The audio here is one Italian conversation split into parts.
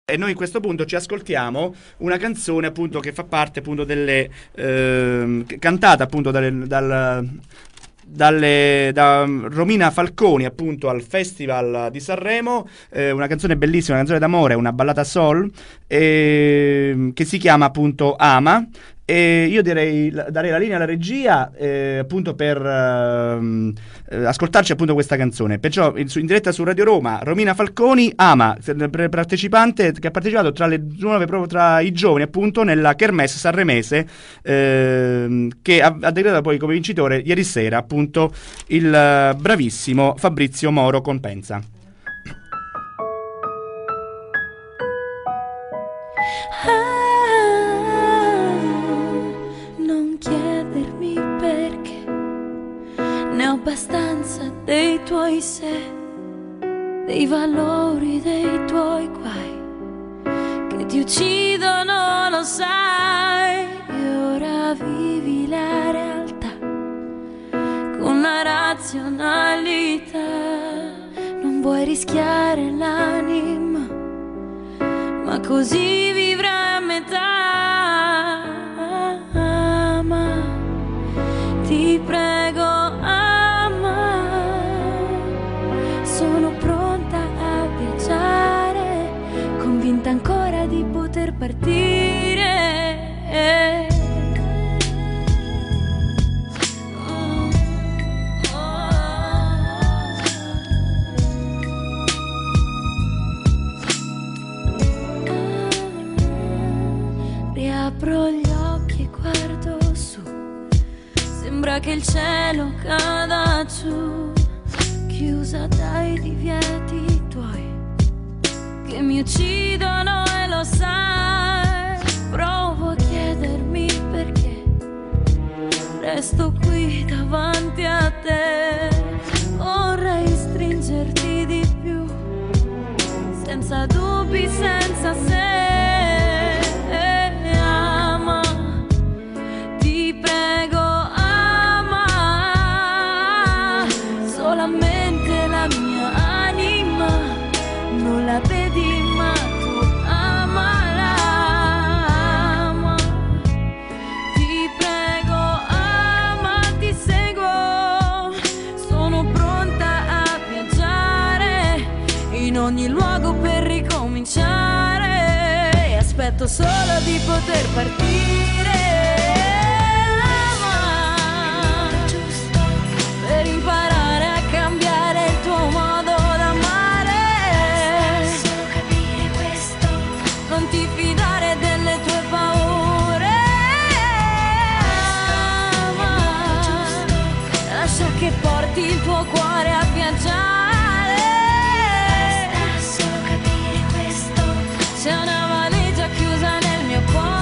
E noi a questo punto ci ascoltiamo una canzone appunto che fa parte appunto delle cantata appunto da Romina Falconi appunto al Festival di Sanremo, una canzone bellissima, una canzone d'amore, una ballata soul che si chiama appunto Ama. E io darei la linea alla regia appunto per ascoltarci appunto questa canzone. Perciò in diretta su Radio Roma, Romina Falconi, Ama, partecipante che ha partecipato tra le nuove proprio tra i giovani appunto nella Kermesse sanremese, che ha decretato poi come vincitore ieri sera appunto il bravissimo Fabrizio Moro con Pensa. Ne ho abbastanza dei tuoi se, dei valori dei tuoi guai, che ti uccidono, lo sai. E ora vivi la realtà con la razionalità. Non vuoi rischiare l'anima, ma così vivrai a metà. Ma ti prego, sono pronta a viaggiare, convinta ancora di poter partire. Riapro gli occhi e guardo su, sembra che il cielo cada giù, chiusa dai divieti tuoi che mi uccidono e lo sai. Provo a chiedermi perché resto qui davanti a te. Vorrei stringerti di più, senza dubbi, senza se. Ama, ti prego, ama solamente la mia anima, non la vedi ma tu amala. Ama, ti prego, ama, ti seguo, sono pronta a viaggiare in ogni luogo per ricominciare, e aspetto solo di poter partire. Ama, per imparare a cambiare il tuo modo d'amare. Solo capire questo, non ti fidare delle tue paure. Ama, lascia che porti il tuo cuore a viaggiare. Basta solo capire questo, c'è una valigia chiusa nel mio cuore.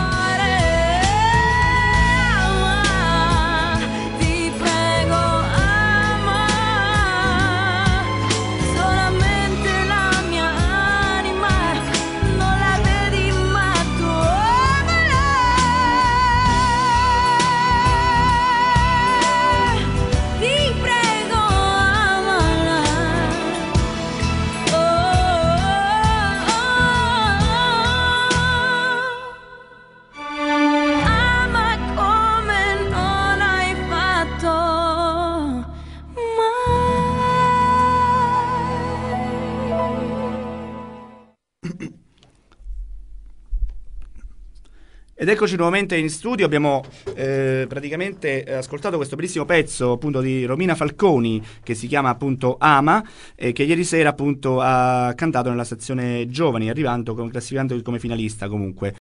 Ed eccoci nuovamente in studio, abbiamo praticamente ascoltato questo bellissimo pezzo appunto di Romina Falconi che si chiama appunto Ama, che ieri sera appunto ha cantato nella sezione giovani, classificando come finalista comunque.